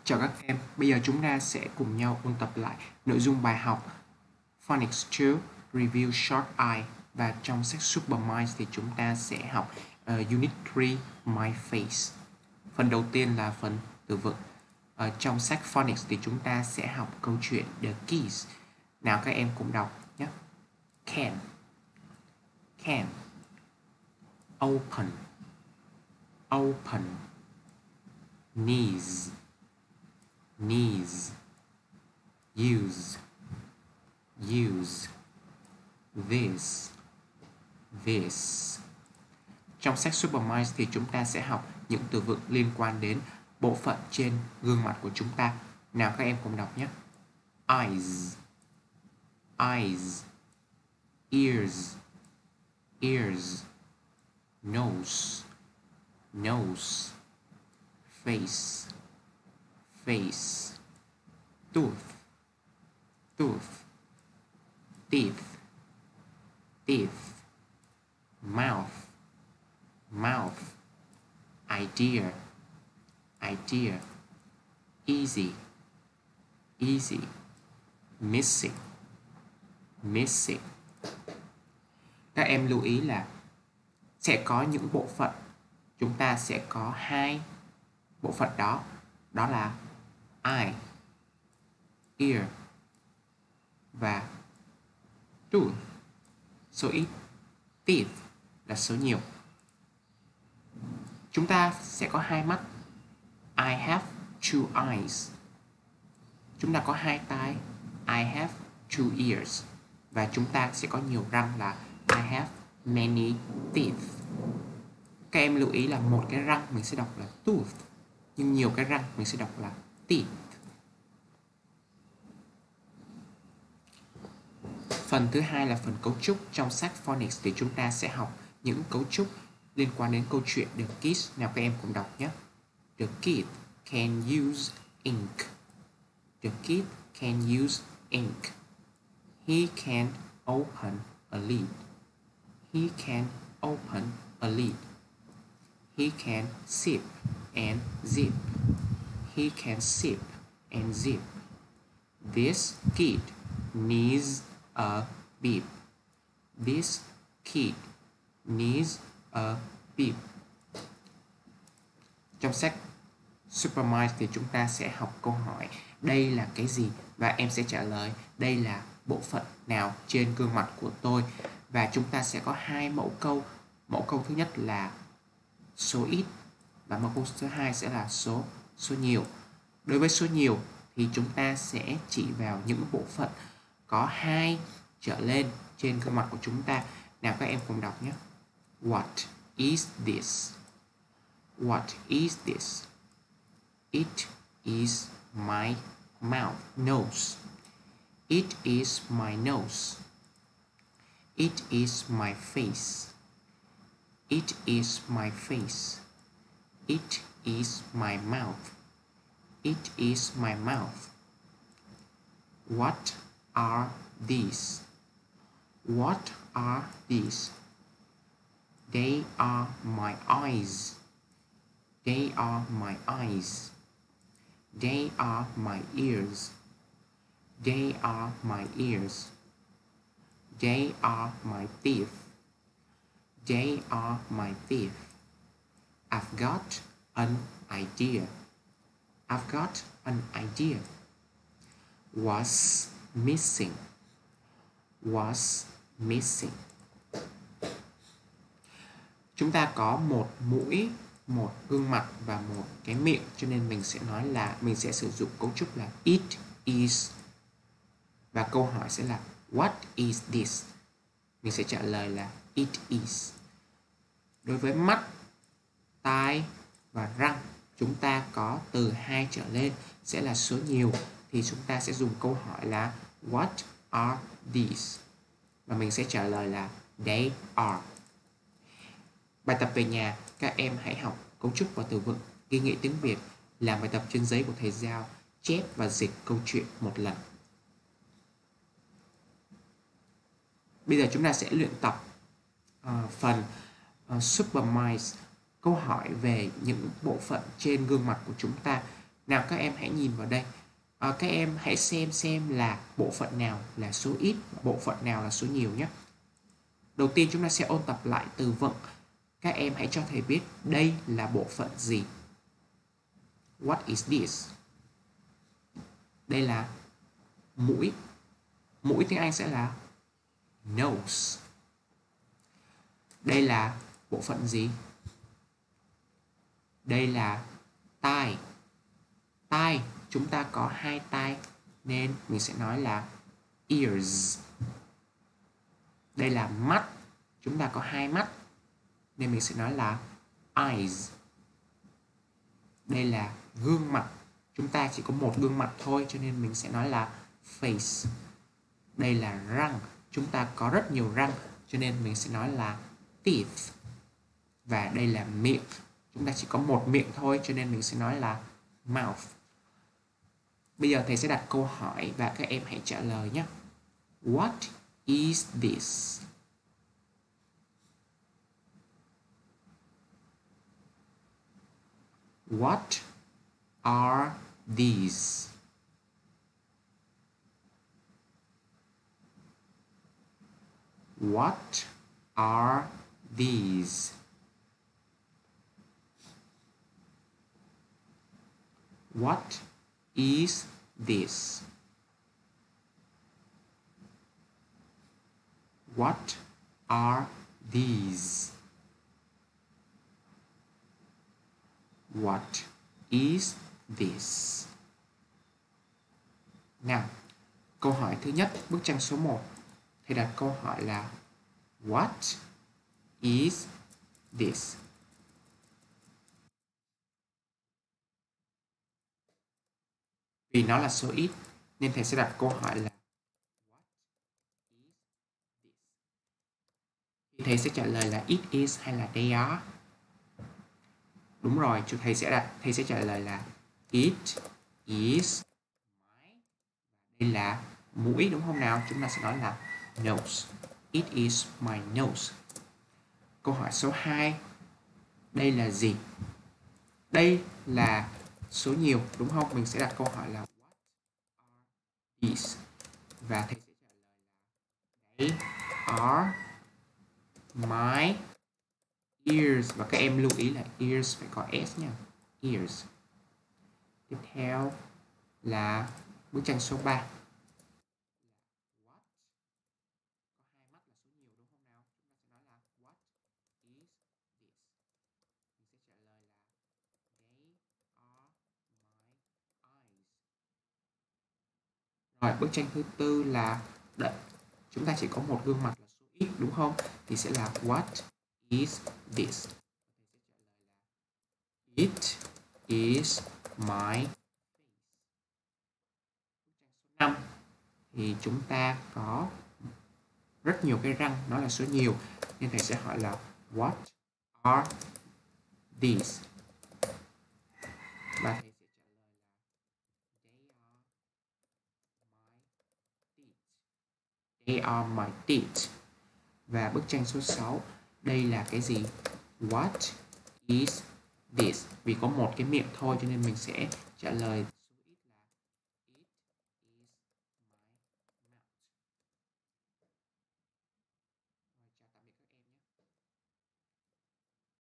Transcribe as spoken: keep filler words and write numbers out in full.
Chào các em, bây giờ chúng ta sẽ cùng nhau ôn tập lại nội dung bài học Phonics hai Review Short Eye. Và trong sách Supermind thì chúng ta sẽ học uh, Unit ba My Face. Phần đầu tiên là phần từ vựng. Ở trong sách Phonics thì chúng ta sẽ học câu chuyện The Keys. Nào các em cùng đọc nhé. Can, can, open, open, knees, knees, use, use, this, this. Trong sách Supermind thì chúng ta sẽ học những từ vựng liên quan đến bộ phận trên gương mặt của chúng ta. Nào các em cùng đọc nhé. Eyes, eyes, ears, ears, nose, nose, face, face, tooth, tooth, teeth, teeth, mouth, mouth, idea, idea, easy, easy, missing, missing. Các em lưu ý là sẽ có những bộ phận chúng ta sẽ có hai bộ phận đó, đó là eye, ear và tooth, số ít, teeth là số nhiều. Chúng ta sẽ có hai mắt. I have two eyes. Chúng ta có hai tai. I have two ears. Và chúng ta sẽ có nhiều răng là I have many teeth. Các em lưu ý là một cái răng mình sẽ đọc là tooth, nhưng nhiều cái răng mình sẽ đọc là teeth. Phần thứ hai là phần cấu trúc. Trong sách Phonics thì chúng ta sẽ học những cấu trúc liên quan đến câu chuyện The Kids. Nào các em cùng đọc nhé. The kid can use ink. The kid can use ink. He can open a lid. He can open a lid. He can zip and zip. He can zip and zip. This kid needs a bib. This kid needs a bib. Trong sách Supermind thì chúng ta sẽ học câu hỏi đây là cái gì, và em sẽ trả lời đây là bộ phận nào trên gương mặt của tôi. Và chúng ta sẽ có hai mẫu câu. Mẫu câu thứ nhất là số ít và mẫu câu thứ hai sẽ là số số nhiều. Đối với số nhiều thì chúng ta sẽ chỉ vào những bộ phận có hai trở lên trên gương mặt của chúng ta. Nào các em cùng đọc nhé. What is this? What is this? It is my mouth, nose. It is my nose. It is my face. It is my face. It is my mouth. It is my mouth. What are these? What are these? They are my eyes. They are my eyes. They are my ears. They are my ears. They are my teeth. They are my teeth. I've got an idea. I've got an idea. Was missing. Was missing. Chúng ta có một mũi, một gương mặt và một cái miệng, cho nên mình sẽ nói là mình sẽ sử dụng cấu trúc là it is. Và câu hỏi sẽ là what is this? Mình sẽ trả lời là it is. Đối với mắt, tai và răng, chúng ta có từ hai trở lên sẽ là số nhiều, thì chúng ta sẽ dùng câu hỏi là what are these? Và mình sẽ trả lời là they are. Bài tập về nhà, các em hãy học cấu trúc và từ vựng, ghi nghĩa tiếng Việt, làm bài tập trên giấy của thầy Giao, chép và dịch câu chuyện một lần. Bây giờ chúng ta sẽ luyện tập uh, phần uh, Supermind, câu hỏi về những bộ phận trên gương mặt của chúng ta. Nào các em hãy nhìn vào đây. À, các em hãy xem xem là bộ phận nào là số ít, bộ phận nào là số nhiều nhé. Đầu tiên chúng ta sẽ ôn tập lại từ vựng. Các em hãy cho thầy biết đây là bộ phận gì. What is this? Đây là mũi. Mũi tiếng Anh sẽ là nose. Đây là bộ phận gì? Đây là tai. Tai, chúng ta có hai tai nên mình sẽ nói là ears. Đây là mắt, chúng ta có hai mắt nên mình sẽ nói là eyes. Đây là gương mặt, chúng ta chỉ có một gương mặt thôi cho nên mình sẽ nói là face. Đây là răng, chúng ta có rất nhiều răng cho nên mình sẽ nói là teeth. Và đây là miệng, chúng ta chỉ có một miệng thôi cho nên mình sẽ nói là mouth. Bây giờ thầy sẽ đặt câu hỏi và các em hãy trả lời nhé. What is this? What are these? What are these? What is this? What are these? What is this? Nào, câu hỏi thứ nhất, bức tranh số một. Thầy đặt câu hỏi là What is this? Vì nó là số ít nên thầy sẽ đặt câu hỏi là What is this? Thì thầy sẽ trả lời là it is hay là they are. Đúng rồi, chú thầy sẽ đặt thầy sẽ trả lời là it is my. Đây là mũi đúng không nào? Chúng ta sẽ nói là nose. It is my nose. Câu hỏi số hai. Đây là gì? Đây là số nhiều đúng không? Mình sẽ đặt câu hỏi là what are these? Và thầy sẽ trả lời là they are my ears. Và các em lưu ý là ears phải có s nha. Ears. Tiếp theo là bức tranh số ba. Rồi, bức tranh thứ tư là đợi. Chúng ta chỉ có một gương mặt là số ít đúng không? Thì sẽ là what is this? It is my. Bức tranh số năm thì chúng ta có rất nhiều cái răng, nó là số nhiều nên thầy sẽ hỏi là what are these? Và thầy They are my teeth. Và bức tranh số sáu. Đây là cái gì? What is this? Vì có một cái miệng thôi cho nên mình sẽ trả lời